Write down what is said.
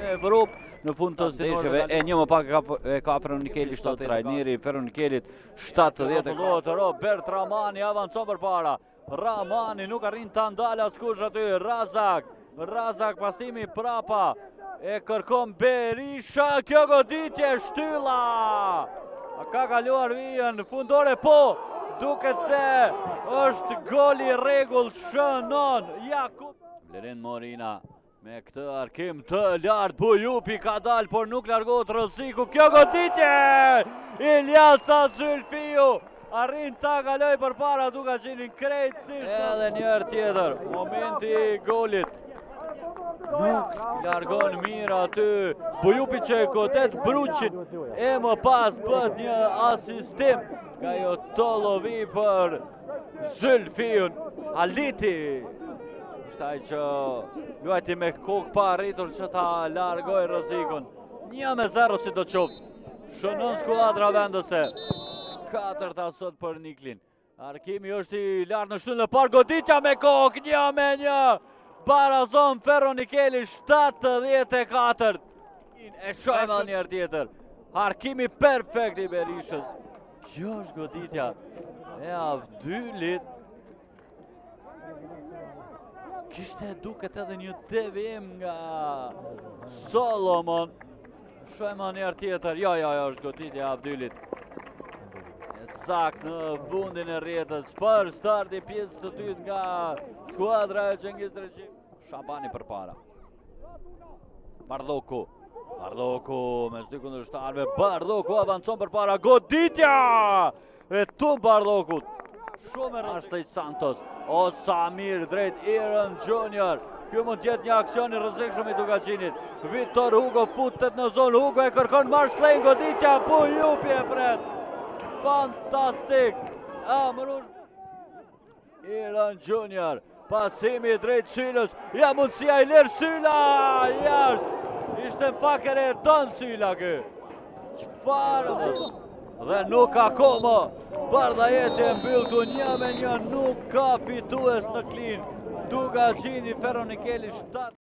në Evropë. Në fund të ndeshjeve e një më pak e ka Ferronikeli shtot trajneri Ferronikelit 70. Robert Ramani avancon përpara. Ramani nuk arrin ta ndalë askush aty. Razak pastimi prapa. E kërkon Berisha, kjo goditje shtylla. Ka kaluar vijën fundore, po duket se është goli rregull, shënon Jakub. Vlerin Morina me këtë arkim të lartë, Bujupi ka dalë, por nuk largohet rreziku. Kjo goditje! Iljasa Zylfiu arrin ta kaloj përpara duke qenë krejtësisht. Edhe një herë tjetër, momenti i golit. Nuk largon mirë aty Bujupi që e kotet Bruqin e më pas bët një asistim ka jo Tollovi për Zylfiun. Aliti ishte ai që luajti me kokë pa arritur që ta largoj rrezikun. 1-0 si do qoftë. Shënon skuadra vendese. 4 sot për Niklin. Arkimi është i lartë në shtyllën e parë, goditja me kokë 1-1. Barazon Ferronikeli 74. E shojmë një herë tjetër. Arkimi perfekt i Berishës. Kjo është goditja e Avdylit. Kishte duket edhe një devijim nga Solomon. Shojmë një herë tjetër. Jo, është goditja e Avdylit. Sakt në fundin e rrjetës për starti pjesës së dytë nga skuadra e Cengiz Treqi. Shabani përpara. Bardhoku mes dy kundërshtarëve. Bardhoku avancon përpara. Goditja e tum Bardhokut. Shumë e rrezikshëm Santos. O Samir drejt Iron Junior. Ky mund të jetë një aksion i rrezikshëm i Dugaçinit. Vitor Hugo futet në zonë. Hugo e kërkon Marsley. Goditja Bujupi e pret. Fantastik! Amrush Iron Junior. Pasimi drejt Sylës. Ja mundësia i lirë Syla! Jashtë! Ishte fakere e don Syla kë. Çfarë mos? Dhe nuk akoma. Bardha jetë e mbyll ku 1-1, nuk ka fitues në klin. Dugaçini Ferronikeli 7.